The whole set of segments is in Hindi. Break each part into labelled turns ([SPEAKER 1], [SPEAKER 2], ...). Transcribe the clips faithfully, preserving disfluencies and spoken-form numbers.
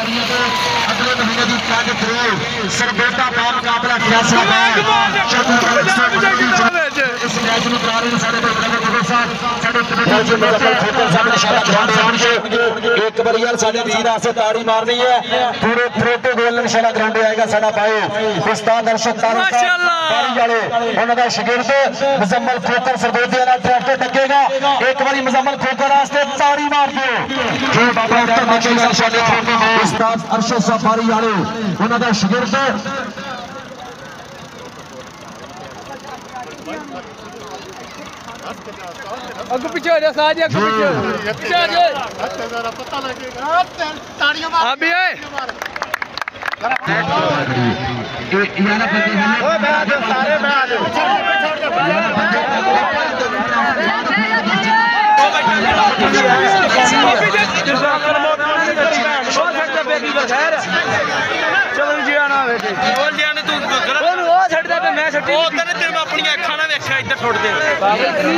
[SPEAKER 1] खिलाड़ियों को अगले महीने की क्या करो सरबेटा का मुकाबला कैसा है इस मैच में करा रहे सारे एक बार यार साडे वीर आसे ताड़ी मारनी है पूरे फ्रोटो गोल निशाना ग्राउंड आएगा साडा पाओ उस्ताद अर्शद तारी वाले उन्हां दा शागिर्द मुजम्मल खोकर सरदोदी वाला ट्रैक्टर टकेगा एक बार मुजम्मल खोकर वास्ते ताड़ी मार दियो जो बाबा टकेगा साडे उस्ताद अर्शद सफारी वाले उन्हां दा शागिर्द
[SPEAKER 2] अगू पीछे हो जा साजी अगू पीछे पीछे आ जाए अच्छा जरा पता लगेगा ताड़ियां मार अभी है यारा बंदे हैं ओ मैं आ जाओ सारे मैं आ जाओ चलो जी आना बेटे बोल दिया ने तू ओनु ओ छड़दा पे मैं छड्डी ओ तेरे तेरे अपनी अखां ना वेखिया इधर छोड़ दे बाबा इतनी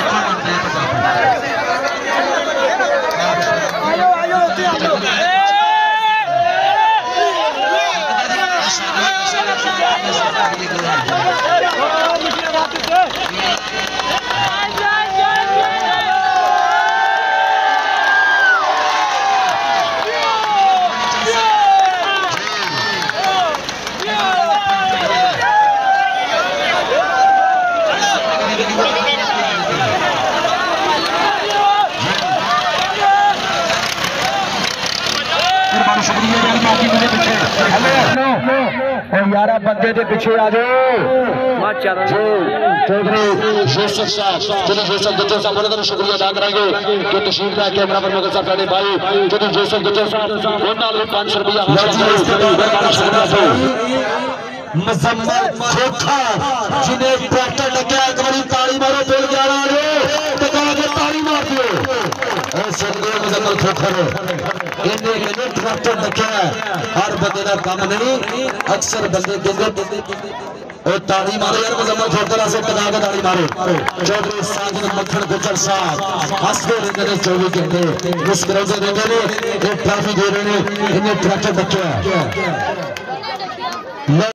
[SPEAKER 2] आयो आयो उते आयो यारा बंदे के पीछे आ जाओ चौधरी यूसुफ साहब चौधरी यूसुफ गुज्जर साहब बहुत शुक्रिया अदा करेंगे कि तशरीफ ला कैमरा पर मगर साहब साडे भाई चौधरी यूसुफ गुज्जर साहब उन्हां नूं पाँच सौ रुपया मुजम्मल खोखर जिन्हें ट्रैक्टर लगे एक बार ताली मारो बोल ग्यारह वाले तो कहा के ताली मार दियो ए सदगुरु मुजम्मल खोखर इन्हें मैंने ट्रैक्टर लगे हर बंदे का काम नहीं अक्सर बंदे कहते और ताली मारो यार मुजम्मल खोखर से कदा के ताली मारो चौधरी साजिद मक्खन गुज्जर साहब हंसते रहते हैं चौबीस घंटे मुस्कुराते रहते हैं एक ट्रॉफी दे रहे हैं इन्हें ट्रैक्टर लगे